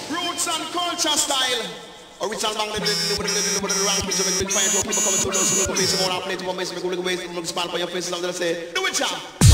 Roots and culture style. Original bang the rank pitch of a big fire people coming to those who face more play to one make a ways to look smile for your faces. I'm gonna say, do it, champ.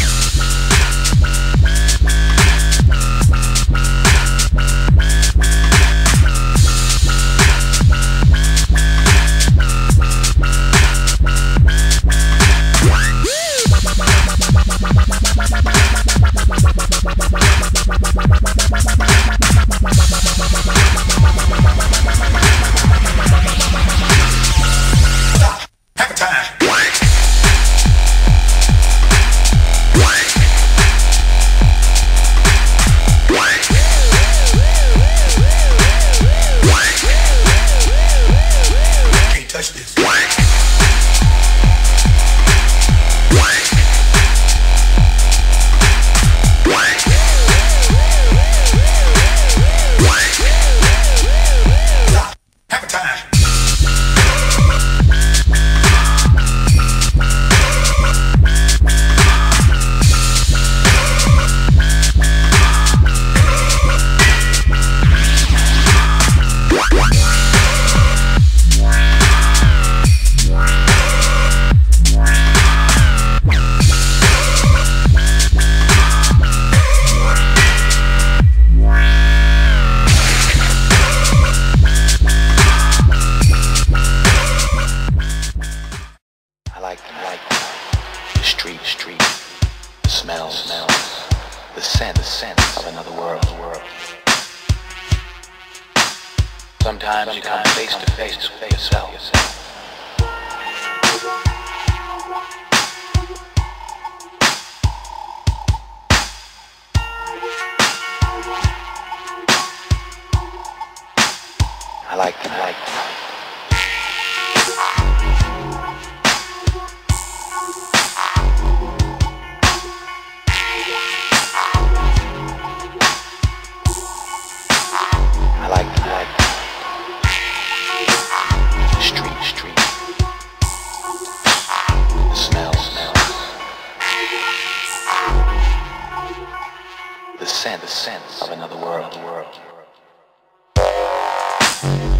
Sometimes you come face to face with yourself. I like the sense of another world.